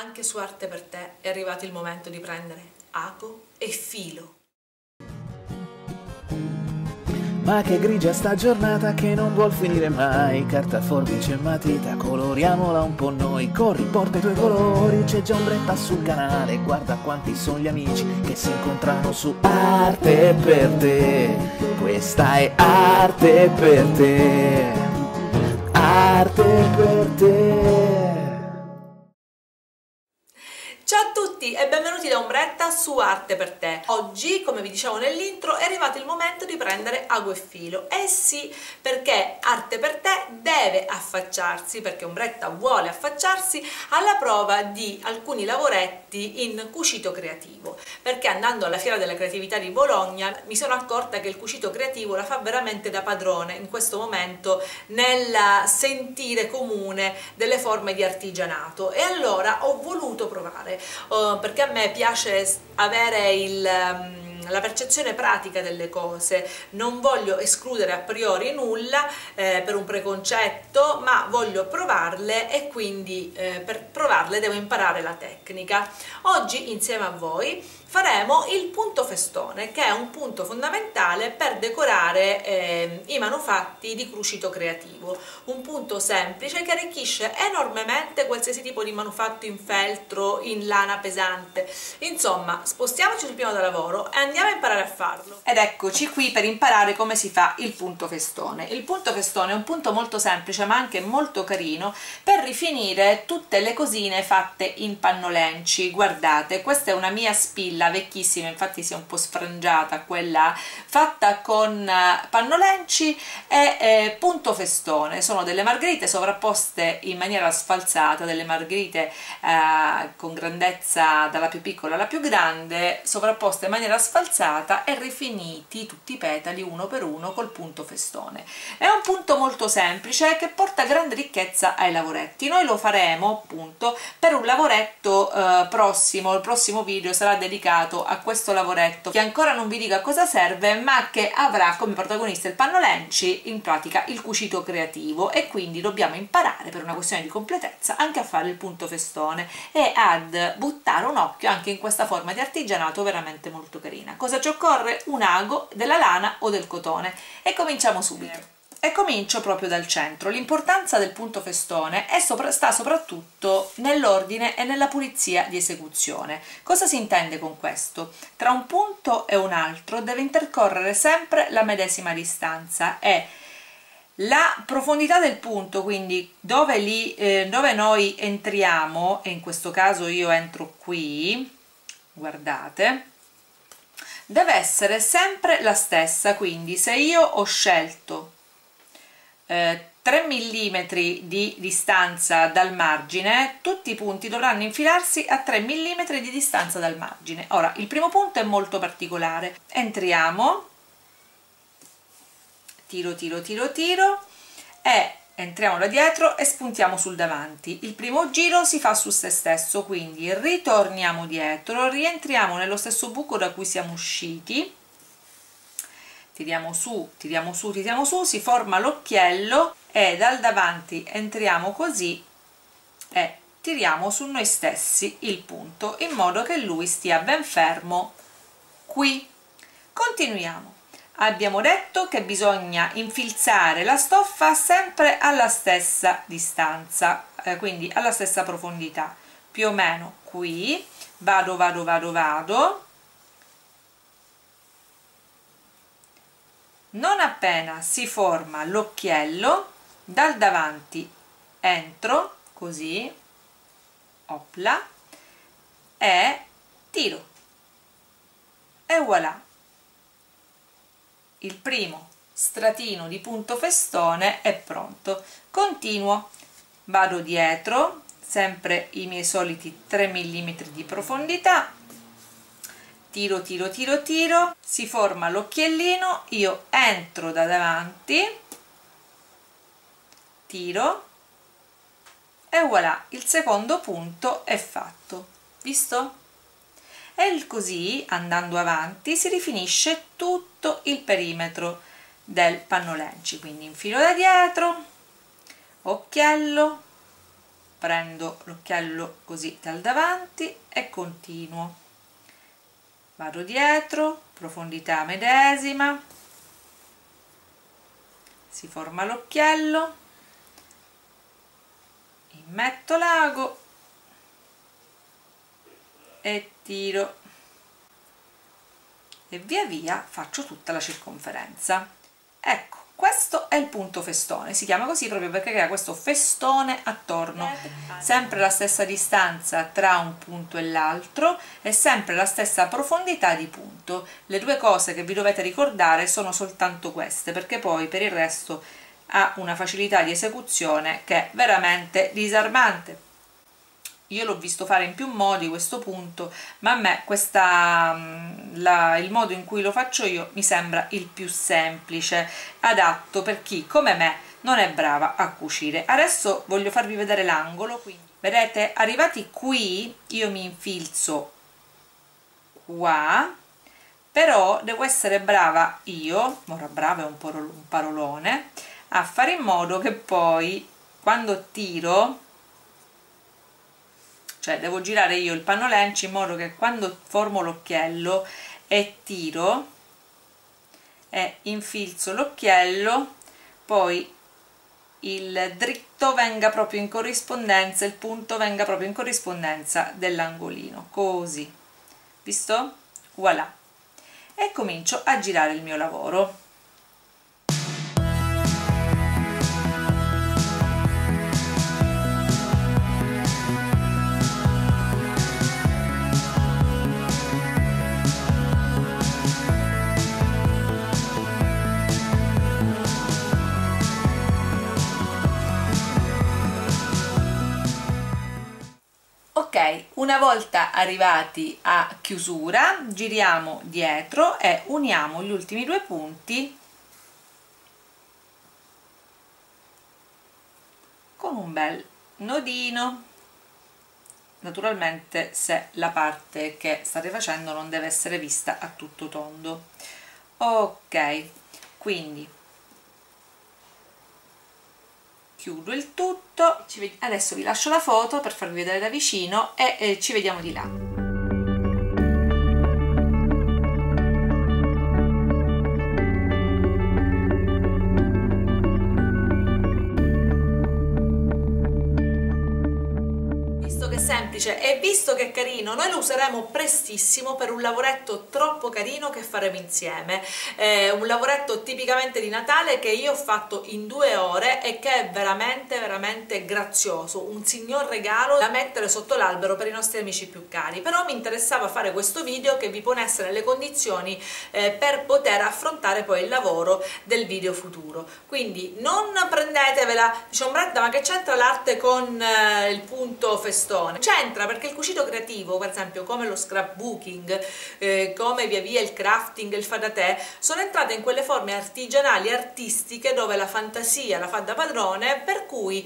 Anche su Arte per te è arrivato il momento di prendere ago e filo. Ma che grigia sta giornata che non vuol finire mai. Carta, forbice e matita, coloriamola un po' noi. Corri, porta i tuoi colori, c'è già ombretta sul canale. Guarda quanti sono gli amici che si incontrano su Arte per te. Questa è Arte per te. Arte per te. Ciao a tutti e benvenuti da Ombretta su Arte per te. Oggi, come vi dicevo nell'intro, è arrivato il momento di prendere ago e filo. Eh sì, perché Arte per te deve affacciarsi, perché Ombretta vuole affacciarsi alla prova di alcuni lavoretti in cucito creativo. Perché andando alla Fiera della Creatività di Bologna mi sono accorta che il cucito creativo la fa veramente da padrone in questo momento nel sentire comune delle forme di artigianato, e allora ho voluto provare. Perché a me piace avere la percezione pratica delle cose, non voglio escludere a priori nulla per un preconcetto, ma voglio provarle, e quindi per provarle devo imparare la tecnica. Oggi insieme a voi faremo il punto festone, che è un punto fondamentale per decorare i manufatti di cucito creativo. Un punto semplice che arricchisce enormemente qualsiasi tipo di manufatto in feltro, in lana pesante. Insomma, spostiamoci sul piano da lavoro e andiamo a imparare a farlo. Ed eccoci qui per imparare come si fa il punto festone. Il punto festone è un punto molto semplice ma anche molto carino per rifinire tutte le cosine fatte in pannolenci. Guardate, questa è una mia spilla vecchissima, infatti si è un po' sfrangiata, quella fatta con pannolenci e punto festone. Sono delle margherite sovrapposte in maniera sfalsata, delle margherite con grandezza dalla più piccola alla più grande, sovrapposte in maniera sfalsata e rifiniti tutti i petali uno per uno col punto festone. È un punto molto semplice che porta grande ricchezza ai lavoretti. Noi lo faremo appunto per un lavoretto prossimo. Il prossimo video sarà dedicato a questo lavoretto che ancora non vi dico a cosa serve, ma che avrà come protagonista il pannolenci, in pratica il cucito creativo, e quindi dobbiamo imparare, per una questione di completezza, anche a fare il punto festone e ad buttare un occhio anche in questa forma di artigianato veramente molto carina. Cosa ci occorre? Un ago, della lana o del cotone, e cominciamo subito. E comincio proprio dal centro. L'importanza del punto festone sta soprattutto nell'ordine e nella pulizia di esecuzione. Cosa si intende con questo? Tra un punto e un altro deve intercorrere sempre la medesima distanza, e la profondità del punto, quindi dove noi entriamo, e in questo caso io entro qui, guardate, deve essere sempre la stessa. Quindi se io ho scelto 3 mm di distanza dal margine, tutti i punti dovranno infilarsi a 3 mm di distanza dal margine. Ora, il primo punto è molto particolare. Entriamo, tiro e entriamo da dietro e spuntiamo sul davanti. Il primo giro si fa su se stesso, quindi ritorniamo dietro, rientriamo nello stesso buco da cui siamo usciti, tiriamo su, si forma l'occhiello, e dal davanti entriamo così e tiriamo su noi stessi il punto in modo che lui stia ben fermo qui. Continuiamo. Abbiamo detto che bisogna infilzare la stoffa sempre alla stessa distanza, quindi alla stessa profondità, più o meno qui. Vado. Non appena si forma l'occhiello, dal davanti entro così, opla, e tiro, e voilà, il primo stratino di punto festone è pronto. Continuo, vado dietro, sempre i miei soliti 3 mm di profondità, tiro, si forma l'occhiellino, io entro da davanti, tiro, e voilà, il secondo punto è fatto. Visto? E così, andando avanti, si rifinisce tutto il perimetro del pannolenci. Quindi infilo da dietro, occhiello, prendo l'occhiello così dal davanti e continuo, vado dietro, profondità medesima, si forma l'occhiello, immetto l'ago e tiro e via via faccio tutta la circonferenza. Ecco, questo è il punto festone, si chiama così proprio perché crea questo festone attorno, sempre la stessa distanza tra un punto e l'altro e sempre la stessa profondità di punto. Le due cose che vi dovete ricordare sono soltanto queste, perché poi per il resto ha una facilità di esecuzione che è veramente disarmante. Io l'ho visto fare in più modi questo punto, ma a me il modo in cui lo faccio io mi sembra il più semplice, adatto per chi come me non è brava a cucire. Adesso voglio farvi vedere l'angolo, quindi vedete, arrivati qui io mi infilzo qua, però devo essere brava io, ora brava è un parolone, a fare in modo che poi quando tiro, cioè devo girare io il pannolencio in modo che quando formo l'occhiello e tiro e infilzo l'occhiello, poi il dritto venga proprio in corrispondenza, il punto venga proprio in corrispondenza dell'angolino, così, visto? Voilà, e comincio a girare il mio lavoro. Ok, una volta arrivati a chiusura giriamo dietro e uniamo gli ultimi due punti con un bel nodino, naturalmente se la parte che state facendo non deve essere vista a tutto tondo. Ok, quindi chiudo il tutto, adesso vi lascio la foto per farvi vedere da vicino e ci vediamo di là. Semplice e visto che è carino, noi lo useremo prestissimo per un lavoretto troppo carino che faremo insieme, un lavoretto tipicamente di Natale che io ho fatto in 2 ore e che è veramente grazioso, un signor regalo da mettere sotto l'albero per i nostri amici più cari. Però mi interessava fare questo video che vi ponesse nelle condizioni per poter affrontare poi il lavoro del video futuro, quindi non prendetevela, dice ombretta, ma che c'entra l'arte con il punto festone? C'entra perché il cucito creativo, per esempio come lo scrapbooking, come via via il crafting, il fa da te, sono entrate in quelle forme artigianali artistiche dove la fantasia la fa da padrone, per cui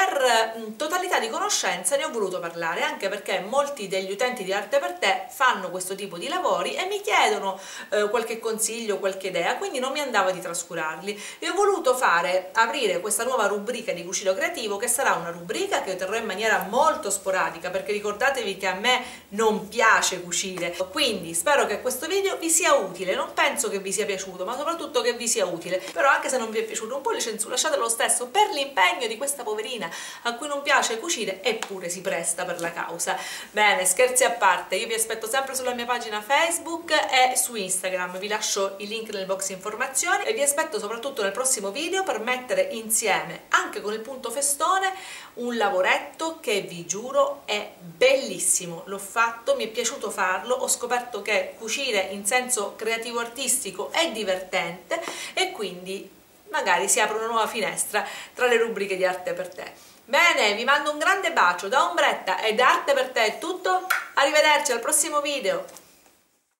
per totalità di conoscenza ne ho voluto parlare, anche perché molti degli utenti di Arte per Te fanno questo tipo di lavori e mi chiedono qualche consiglio, qualche idea, quindi non mi andava di trascurarli e ho voluto aprire questa nuova rubrica di cucito creativo, che sarà una rubrica che terrò in maniera molto sporadica, perché ricordatevi che a me non piace cucire. Quindi spero che questo video vi sia utile, non penso che vi sia piaciuto, ma soprattutto che vi sia utile. Però anche se non vi è piaciuto, un pollice in su lasciatelo lo stesso per l'impegno di questa poverina a cui non piace cucire eppure si presta per la causa. Bene, scherzi a parte, io vi aspetto sempre sulla mia pagina Facebook e su Instagram, vi lascio i link nel box informazioni e vi aspetto soprattutto nel prossimo video per mettere insieme anche con il punto festone un lavoretto che vi giuro è bellissimo. L'ho fatto, mi è piaciuto farlo, ho scoperto che cucire in senso creativo artistico è divertente e quindi magari si apre una nuova finestra tra le rubriche di Arte per Te. Bene, vi mando un grande bacio da Ombretta e da Arte per Te è tutto, arrivederci al prossimo video.